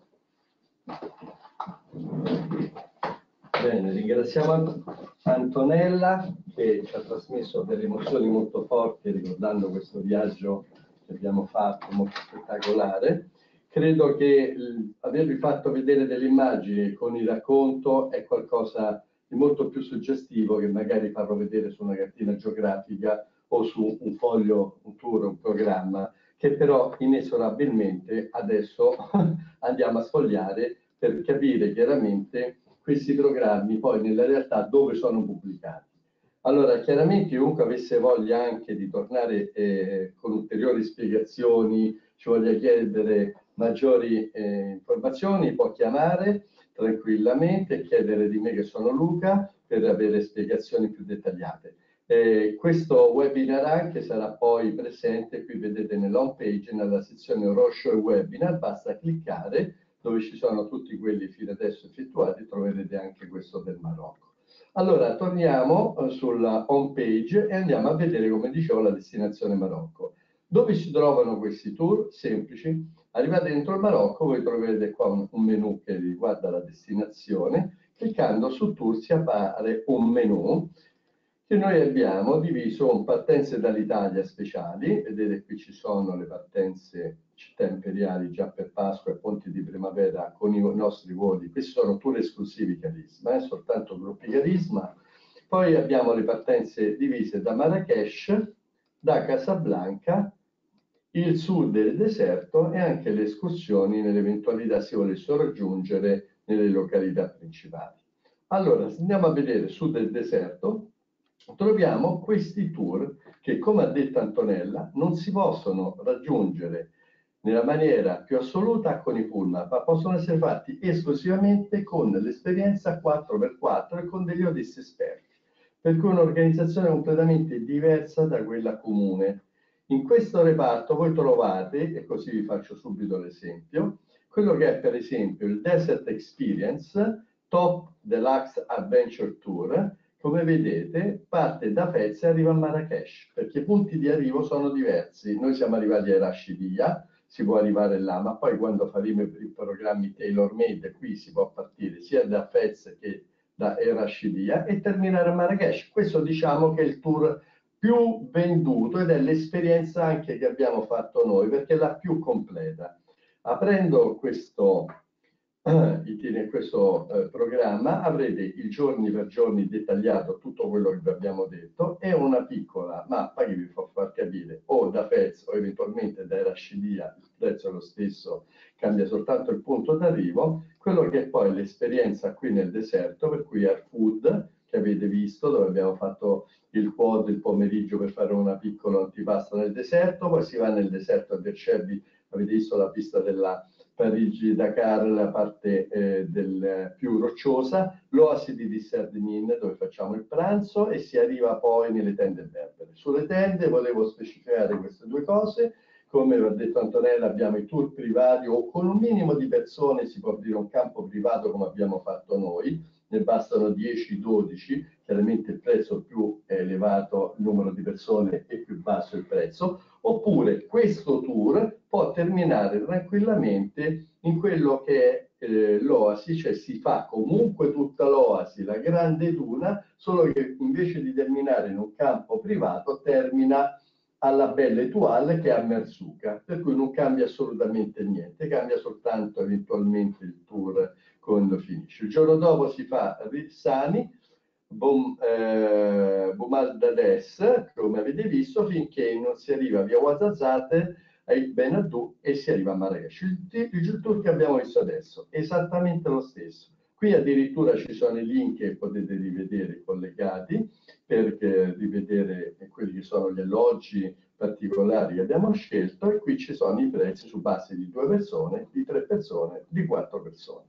A: Bene, ringraziamo Antonella che ci ha trasmesso delle emozioni molto forti ricordando questo viaggio che abbiamo fatto, molto spettacolare. Credo che avervi fatto vedere delle immagini con il racconto è qualcosa di molto più suggestivo che magari farlo vedere su una cartina geografica o su un foglio, un tour, un programma, che però inesorabilmente adesso andiamo a sfogliare per capire chiaramente questi programmi poi nella realtà dove sono pubblicati. Allora, chiaramente chiunque avesse voglia anche di tornare con ulteriori spiegazioni, ci voglia chiedere maggiori informazioni, può chiamare tranquillamente e chiedere di me, che sono Luca, per avere spiegazioni più dettagliate. Questo webinar anche sarà poi presente, qui vedete nella home page, nella sezione Roche Webinar, basta cliccare dove ci sono tutti quelli fino adesso effettuati, troverete anche questo del Marocco. Allora, torniamo sulla home page e andiamo a vedere, come dicevo, la destinazione Marocco. Dove si trovano questi tour? Semplici. Arrivate dentro il Marocco, voi troverete qua un menu che riguarda la destinazione. Cliccando su tour si appare un menu che noi abbiamo diviso in partenze dall'Italia speciali. Vedete qui ci sono le partenze città imperiali già per Pasqua e ponti di primavera con i nostri voli. Questi sono tour esclusivi Carisma, soltanto gruppi Carisma. Poi abbiamo le partenze divise da Marrakech, da Casablanca, il sud del deserto e anche le escursioni nell'eventualità si volessero raggiungere nelle località principali. Allora, se andiamo a vedere sud del deserto, troviamo questi tour che, come ha detto Antonella, non si possono raggiungere nella maniera più assoluta con i pullman, ma possono essere fatti esclusivamente con l'esperienza 4x4 e con degli autisti esperti, per cui un'organizzazione completamente diversa da quella comune. In questo reparto voi trovate, e così vi faccio subito l'esempio, quello che è per esempio il Desert Experience Top Deluxe Adventure Tour. Come vedete parte da Fez e arriva a Marrakech, perché i punti di arrivo sono diversi. Noi siamo arrivati a Rashidia, si può arrivare là, ma poi quando faremo i programmi tailor made qui si può partire sia da Fez che da Rashidia e terminare a Marrakech. Questo diciamo che è il tour più venduto ed è l'esperienza anche che abbiamo fatto noi, perché è la più completa. Aprendo questo programma avrete il giorni per giorni dettagliato tutto quello che vi abbiamo detto e una piccola mappa che vi può far capire o da Fez o eventualmente da Rashidia, il prezzo è lo stesso, cambia soltanto il punto d'arrivo, quello che è poi l'esperienza qui nel deserto, per cui Air Food che avete visto, dove abbiamo fatto il quad il pomeriggio per fare una piccola antipasto nel deserto, poi si va nel deserto a Dercebi, avete visto la pista della Parigi-Dakar, la parte più rocciosa, l'oasi di Sardinin dove facciamo il pranzo e si arriva poi nelle tende berbere. Sulle tende volevo specificare queste due cose, come vi ha detto Antonella abbiamo i tour privati o con un minimo di persone si può dire un campo privato come abbiamo fatto noi, ne bastano 10-12, chiaramente il prezzo più è elevato, il numero di persone è più basso il prezzo, oppure questo tour può terminare tranquillamente in quello che è l'oasi, cioè si fa comunque tutta l'oasi, la grande duna, solo che invece di terminare in un campo privato termina alla Belle Étoile che è a Merzouga, per cui non cambia assolutamente niente, cambia soltanto eventualmente il tour quando finisce. Il giorno dopo si fa Rissani, Boumaldades, come avete visto, finché non si arriva via Ouarzazate ai Benadou e si arriva a Marrakech. Il tour che abbiamo visto adesso, esattamente lo stesso. Qui addirittura ci sono i link che potete rivedere collegati per rivedere quelli che sono gli alloggi particolari che abbiamo scelto e qui ci sono i prezzi su base di 2 persone, di 3 persone, di 4 persone.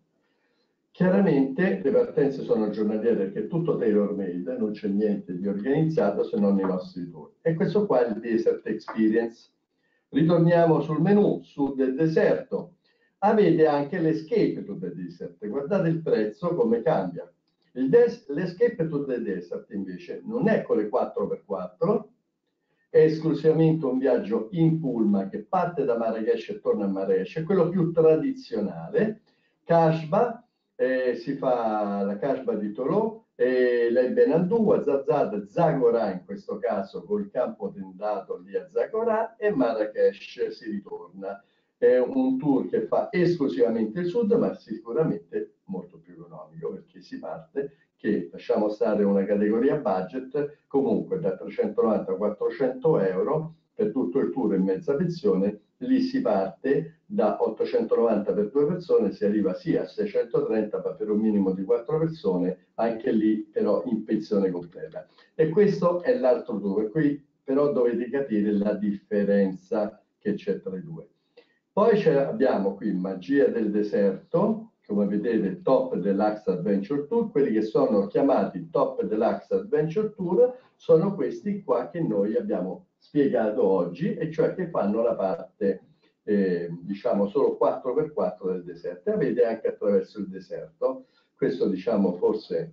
A: Chiaramente le partenze sono giornaliere perché è tutto tailor made, non c'è niente di organizzato se non i nostri tour. E questo qua è il Desert Experience. Ritorniamo sul menu, sul del deserto. Avete anche l'Escape to the Desert. Guardate il prezzo come cambia. L'Escape to the Desert invece non è con le 4x4, è esclusivamente un viaggio in pullman che parte da Marrakech e torna a Marrakech, è quello più tradizionale. Kashba, si fa la Kashba di Toro, l'El Benandou, Ouarzazate, Zagora in questo caso col campo tendato lì a Zagora e Marrakech si ritorna. È un tour che fa esclusivamente il sud, ma sicuramente molto più economico perché si parte che lasciamo stare una categoria budget, comunque da 390 a 400 euro per tutto il tour in mezza pensione, lì si parte da 890 per 2 persone, si arriva sì a 630 ma per un minimo di 4 persone, anche lì però in pensione completa. E questo è l'altro tour, qui però dovete capire la differenza che c'è tra i due. Poi abbiamo qui Magia del Deserto, come vedete Top Deluxe Adventure Tour, quelli che sono chiamati Top Deluxe Adventure Tour sono questi qua che noi abbiamo spiegato oggi, e cioè che fanno la parte, diciamo, solo 4x4 del deserto. E avete anche attraverso il deserto, questo diciamo forse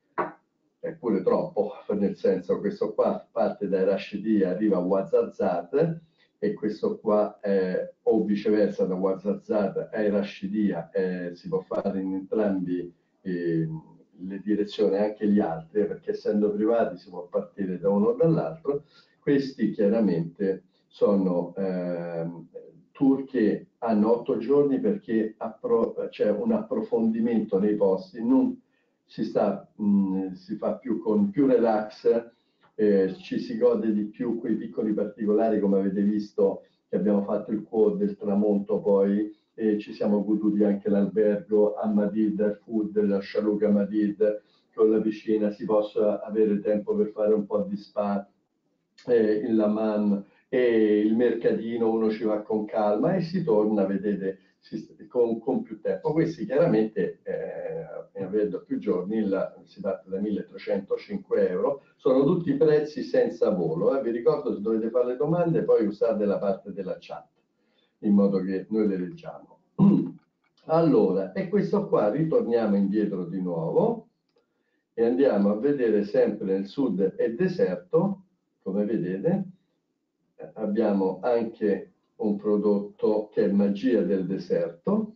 A: è pure troppo, nel senso questo qua parte da Rashidia, arriva a Ouarzazate, e questo qua o viceversa da Ouarzazate a Rashidia, si può fare in entrambi le direzioni, anche gli altri, perché essendo privati si può partire da uno o dall'altro. Questi chiaramente sono tour che hanno 8 giorni perché c'è un approfondimento nei posti, non si fa più con più relax, ci si gode di più quei piccoli particolari, come avete visto che abbiamo fatto il quad del tramonto, poi ci siamo goduti anche l'albergo a Madid, il food, la Shaluga Madid con la piscina, si possa avere tempo per fare un po' di spa in Laman e il mercatino uno ci va con calma e si torna, vedete, con più tempo. Questi chiaramente, avendo più giorni, si parte da 1.305 euro, sono tutti prezzi senza volo. Vi ricordo, se dovete fare le domande, poi usate la parte della chat, in modo che noi le leggiamo. Allora, e questo qua, ritorniamo indietro di nuovo e andiamo a vedere sempre nel sud e deserto, come vedete, abbiamo anche un prodotto che è Magia del deserto.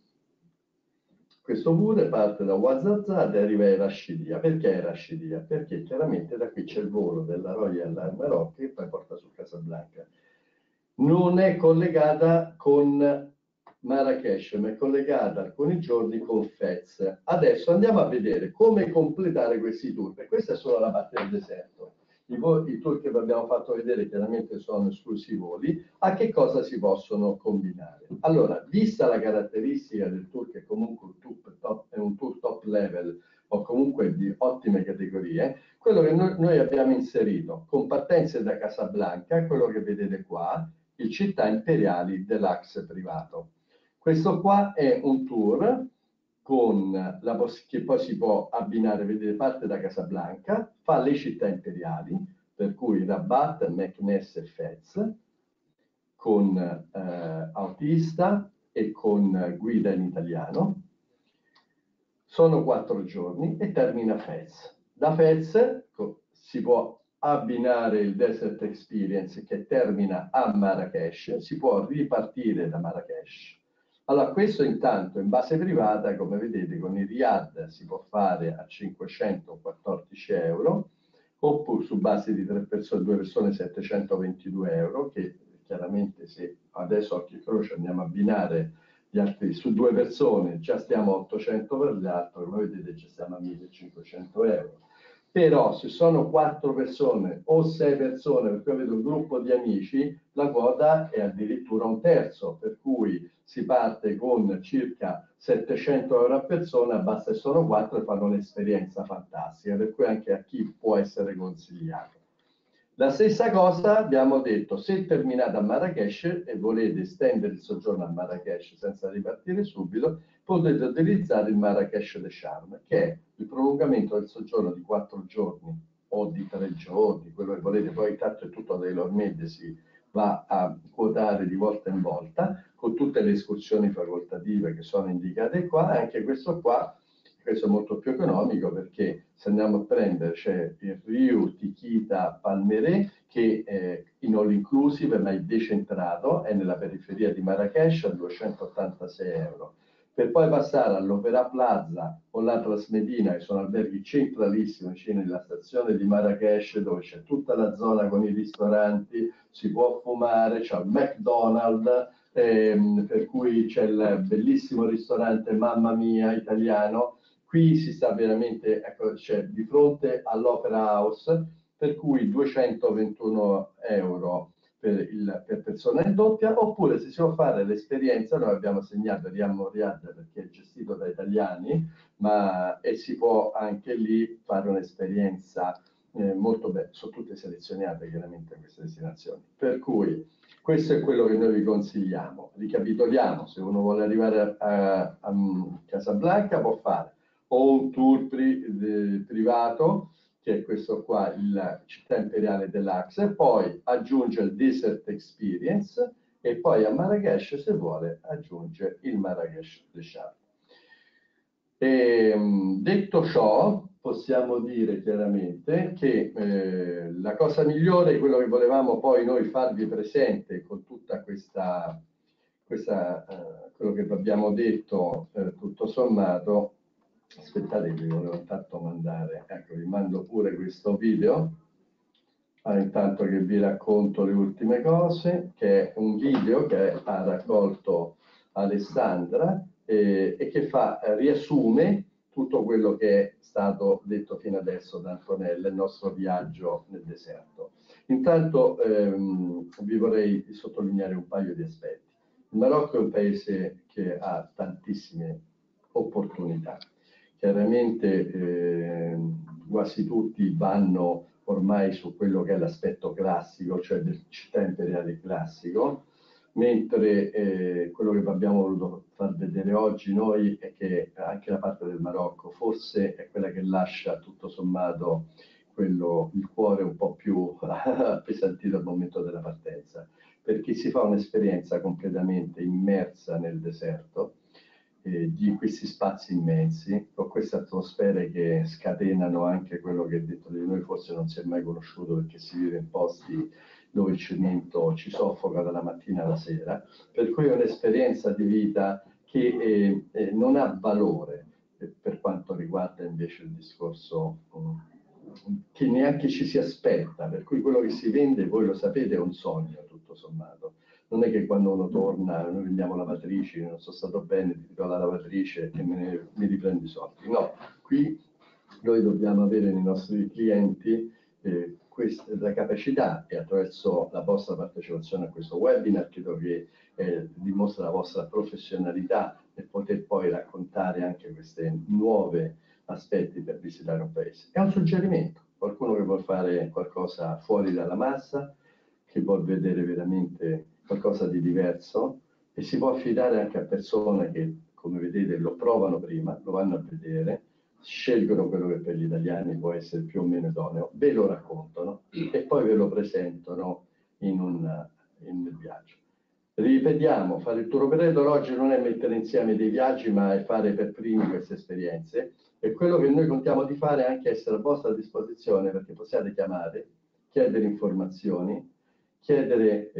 A: Questo pure parte da Ouarzazate e arriva a Rashidia. Perché Rashidia? Perché chiaramente da qui c'è il volo della Royal Air Maroc che poi porta su Casablanca. Non è collegata con Marrakech, ma è collegata alcuni giorni con Fez. Adesso andiamo a vedere come completare questi tour. E questa è solo la parte del deserto. I tour che vi abbiamo fatto vedere chiaramente sono esclusi voli. A che cosa si possono combinare? Allora, vista la caratteristica del tour, che comunque è un tour top level o comunque di ottime categorie, quello che noi abbiamo inserito con partenze da Casablanca, quello che vedete qua, il Città Imperiali Deluxe privato. Questo qua è un tour che poi si può abbinare, vedete, parte da Casablanca, fa le città imperiali, per cui Rabat, Meknès e Fez, con autista e con guida in italiano. Sono 4 giorni e termina Fez. Da Fez si può abbinare il Desert Experience che termina a Marrakech, si può ripartire da Marrakech. Allora, questo intanto in base privata, come vedete, con il Riyadh si può fare a 514 euro, oppure su base di 2 persone 722 euro, che chiaramente se adesso occhio e croce andiamo a abbinare gli altri su 2 persone, già stiamo a 800 per gli altri, come vedete ci stiamo a 1.500 euro. Però se sono 4 persone o 6 persone, perché avete un gruppo di amici, la quota è addirittura 1/3, per cui si parte con circa 700 euro a persona, basta che sono 4 e fanno un'esperienza fantastica, per cui anche a chi può essere consigliato. La stessa cosa abbiamo detto, se terminate a Marrakech e volete estendere il soggiorno a Marrakech senza ripartire subito, potete utilizzare il Marrakech de Charme, che è il prolungamento del soggiorno di 4 giorni o di 3 giorni, quello che volete, poi tanto è tutto Tailor Made, si va a quotare di volta in volta, con tutte le escursioni facoltative che sono indicate qua. Anche questo qua, questo è molto più economico, perché se andiamo a prendere c'è il Riu Tikita Palmeraie, che è in all inclusive ma è decentrato, è nella periferia di Marrakech a 286 euro. Per poi passare all'Opera Plaza o l'Atlas Medina, che sono alberghi centralissimi vicino alla stazione di Marrakech, dove c'è tutta la zona con i ristoranti, si può fumare, c'è il McDonald's, per cui c'è il bellissimo ristorante Mamma Mia italiano. Qui si sta veramente, ecco, c'è di fronte all'Opera House, per cui 221 euro per persona in doppia, oppure se si vuole fare l'esperienza, noi abbiamo segnato Riyadh perché è gestito da italiani, e si può anche lì fare un'esperienza molto bella, sono tutte selezionate chiaramente queste destinazioni, per cui questo è quello che noi vi consigliamo. Ricapitoliamo, se uno vuole arrivare a Casablanca può fare o un tour privato, che è questo qua, il Città Imperiale Deluxe, poi aggiunge il Desert Experience e poi a Marrakech, se vuole, aggiunge il Marrakech de Charme. Detto ciò, possiamo dire chiaramente che la cosa migliore è quello che volevamo poi noi farvi presente con tutta questa quello che vi abbiamo detto, tutto sommato. Aspettate, vi volevo intanto mandare, ecco, vi mando pure questo video, intanto che vi racconto le ultime cose, che è un video che ha raccolto Alessandra e che riassume tutto quello che è stato detto fino adesso da Antonella, il nostro viaggio nel deserto. Intanto vi vorrei sottolineare un paio di aspetti. Il Marocco è un paese che ha tantissime opportunità. Chiaramente quasi tutti vanno ormai su quello che è l'aspetto classico, cioè del città imperiale classico, mentre quello che abbiamo voluto far vedere oggi noi è che anche la parte del Marocco forse è quella che lascia tutto sommato il cuore un po' più appesantito al momento della partenza, perché si fa un'esperienza completamente immersa nel deserto, di questi spazi immensi, con queste atmosfere che scatenano anche quello che dentro di noi forse non si è mai conosciuto, perché si vive in posti dove il cemento ci soffoca dalla mattina alla sera, per cui è un'esperienza di vita che non ha valore per quanto riguarda invece il discorso che neanche ci si aspetta, per cui quello che si vende, voi lo sapete, è un sogno tutto sommato. Non è che quando uno torna, noi vendiamo lavatrici, non sono stato bene, ti do la lavatrice e mi riprendo i soldi. No, qui noi dobbiamo avere nei nostri clienti la capacità, e attraverso la vostra partecipazione a questo webinar, credo che dimostra la vostra professionalità e poter poi raccontare anche queste nuove aspetti per visitare un paese. È un suggerimento, qualcuno che vuole fare qualcosa fuori dalla massa, che vuol vedere veramente qualcosa di diverso, e si può affidare anche a persone che, come vedete, lo provano prima, lo vanno a vedere, scelgono quello che per gli italiani può essere più o meno idoneo, ve lo raccontano e poi ve lo presentano nel viaggio. Ripetiamo, fare il tour operator oggi non è mettere insieme dei viaggi, ma è fare per primi queste esperienze, e quello che noi contiamo di fare è anche essere a vostra disposizione, perché possiate chiamare, chiedere informazioni, chiedere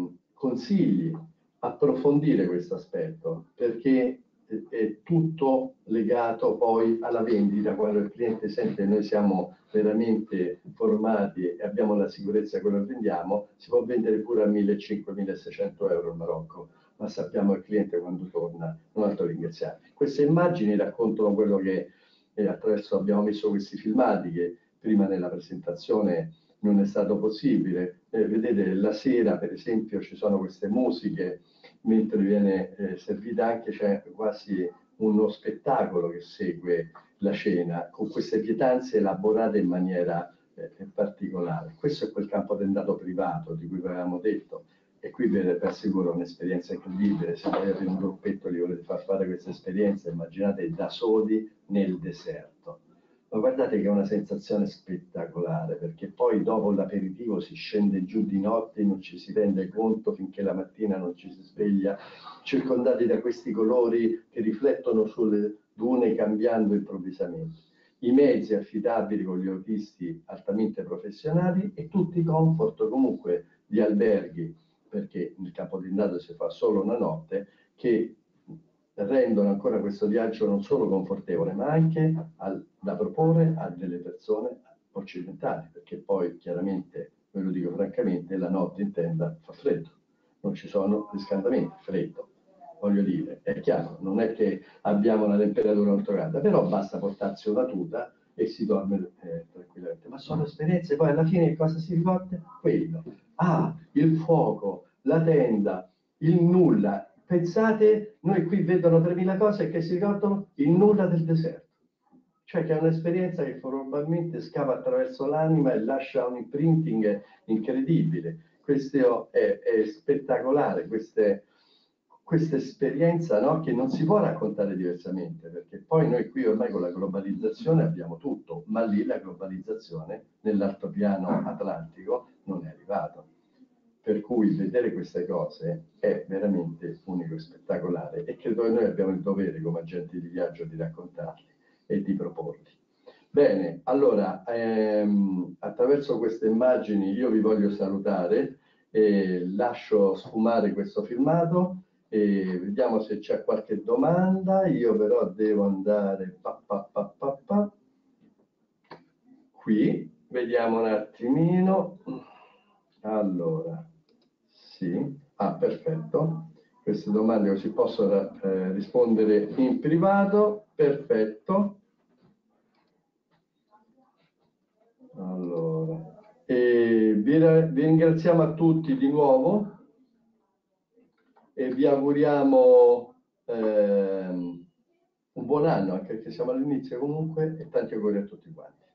A: consigli, approfondire questo aspetto, perché è tutto legato poi alla vendita. Quando il cliente sente che noi siamo veramente formati e abbiamo la sicurezza che quello che vendiamo, si può vendere pure a 1.500-1.600 euro in Marocco, ma sappiamo il cliente quando torna non altro ringraziare. Queste immagini raccontano quello che attraverso abbiamo messo questi filmati che prima nella presentazione non è stato possibile. Vedete, la sera per esempio ci sono queste musiche, mentre viene servita anche, c'è quasi uno spettacolo che segue la cena, con queste pietanze elaborate in maniera particolare. Questo è quel campo tendato privato di cui vi avevamo detto, e qui vi assicuro un'esperienza incredibile. Se voi avete un gruppetto e li volete far fare questa esperienza, immaginate da soli nel deserto. Ma guardate che è una sensazione spettacolare, perché poi dopo l'aperitivo si scende giù di notte, non ci si rende conto finché la mattina non ci si sveglia, circondati da questi colori che riflettono sulle dune cambiando improvvisamente. I mezzi affidabili con gli autisti altamente professionali e tutti i comfort comunque di alberghi, perché nel Capodindato si fa solo una notte, che rendono ancora questo viaggio non solo confortevole, ma anche da proporre a delle persone occidentali, perché poi chiaramente, ve lo dico francamente, la notte in tenda fa freddo, non ci sono riscaldamenti, freddo. Voglio dire, è chiaro, non è che abbiamo una temperatura molto calda, però basta portarsi una tuta e si dorme tranquillamente. Ma sono esperienze, poi alla fine cosa si ricorda? Quello. Ah, il fuoco, la tenda, il nulla. Pensate, noi qui vedono 3.000 cose che si ricordano il nulla del deserto. Cioè che è un'esperienza che probabilmente scava attraverso l'anima e lascia un imprinting incredibile. Questo è spettacolare, questa esperienza, no? Che non si può raccontare diversamente, perché poi noi qui ormai con la globalizzazione abbiamo tutto, ma lì la globalizzazione nell'altopiano atlantico non è arrivata. Per cui vedere queste cose è veramente unico e spettacolare, e credo che noi abbiamo il dovere come agenti di viaggio di raccontarli e di proporli. Bene, allora attraverso queste immagini io vi voglio salutare e lascio sfumare questo filmato e vediamo se c'è qualche domanda. Io però devo andare qui, vediamo un attimino. Allora, sì, perfetto. Queste domande così posso rispondere in privato. Perfetto. Allora, vi ringraziamo a tutti di nuovo e vi auguriamo un buon anno, anche se siamo all'inizio comunque, e tanti auguri a tutti quanti.